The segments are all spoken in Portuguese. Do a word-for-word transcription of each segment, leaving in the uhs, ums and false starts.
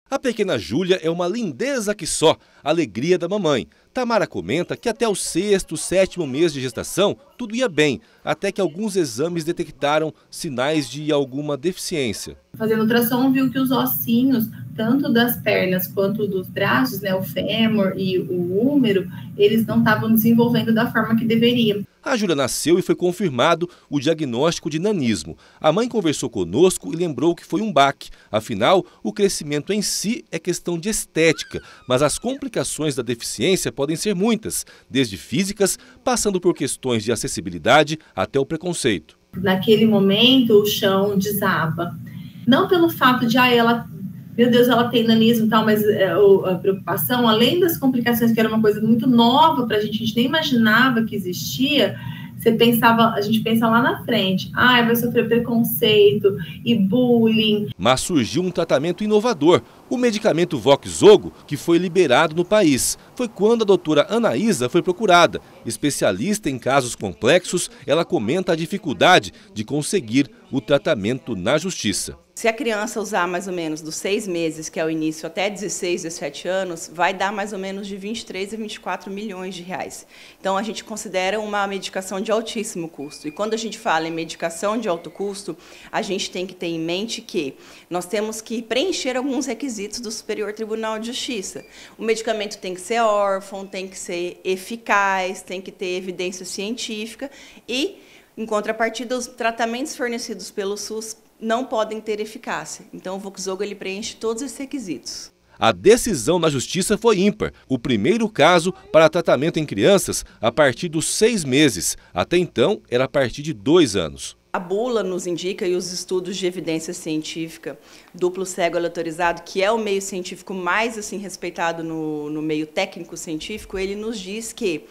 A pequena Júlia é uma lindeza que só, alegria da mamãe. Tamara comenta que até o sexto, sétimo mês de gestação, tudo ia bem, até que alguns exames detectaram sinais de alguma deficiência. Fazendo ultrassom, viu que os ossinhos, tanto das pernas quanto dos braços, né, o fêmur e o úmero, eles não estavam desenvolvendo da forma que deveriam. A Júlia nasceu e foi confirmado o diagnóstico de nanismo. A mãe conversou conosco e lembrou que foi um baque. Afinal, o crescimento em si é questão de estética, mas as complicações da deficiência podem ser muitas, desde físicas, passando por questões de acessibilidade até o preconceito. Naquele momento, o chão desaba. Não pelo fato de, ah, ela, meu Deus, ela tem nanismo e tal, mas é, a preocupação, além das complicações, que era uma coisa muito nova para a gente, a gente nem imaginava que existia, você pensava, a gente pensa lá na frente, ah, vai sofrer preconceito e bullying. Mas surgiu um tratamento inovador, o medicamento Voxzogo, que foi liberado no país. Foi quando a doutora Anaísa foi procurada. Especialista em casos complexos, ela comenta a dificuldade de conseguir o tratamento na justiça. Se a criança usar mais ou menos dos seis meses, que é o início, até dezesseis, dezessete anos, vai dar mais ou menos de vinte e três a vinte e quatro milhões de reais. Então, a gente considera uma medicação de altíssimo custo. E quando a gente fala em medicação de alto custo, a gente tem que ter em mente que nós temos que preencher alguns requisitos do Superior Tribunal de Justiça. O medicamento tem que ser órfão, tem que ser eficaz, tem que ter evidência científica e, em contrapartida, os tratamentos fornecidos pelo SUS não podem ter eficácia. Então, o Voxzogo ele preenche todos esses requisitos. A decisão na justiça foi ímpar. O primeiro caso para tratamento em crianças a partir dos seis meses. Até então, era a partir de dois anos. A bula nos indica, e os estudos de evidência científica, duplo cego aleatorizado, que é o meio científico mais assim, respeitado no, no meio técnico-científico, ele nos diz que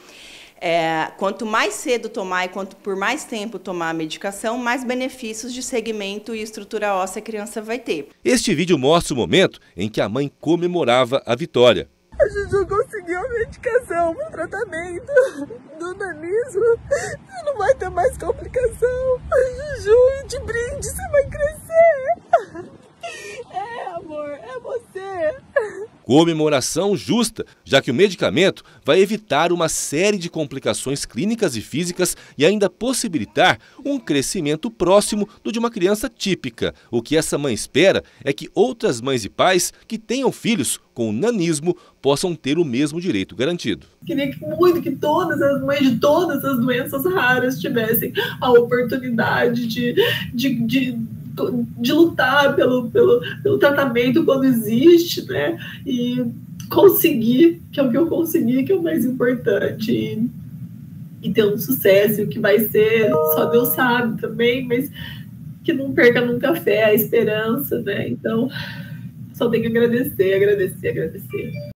É, quanto mais cedo tomar e quanto por mais tempo tomar a medicação, mais benefícios de segmento e estrutura óssea a criança vai ter. Este vídeo mostra o momento em que a mãe comemorava a vitória. A Juju conseguiu a medicação para o tratamento do nanismo. Você não vai ter mais complicação. Juju, de brinde, você vai crescer. É, amor, é você. Comemoração justa, já que o medicamento vai evitar uma série de complicações clínicas e físicas e ainda possibilitar um crescimento próximo do de uma criança típica. O que essa mãe espera é que outras mães e pais que tenham filhos com nanismo possam ter o mesmo direito garantido. Queria muito que todas as mães de todas as doenças raras tivessem a oportunidade de... de, de de lutar pelo, pelo, pelo tratamento quando existe, né? E conseguir, que é o que eu consegui, que é o mais importante, e, e ter um sucesso, o que vai ser, só Deus sabe também, mas que não perca nunca a fé, a esperança, né? Então, só tenho que agradecer, agradecer, agradecer.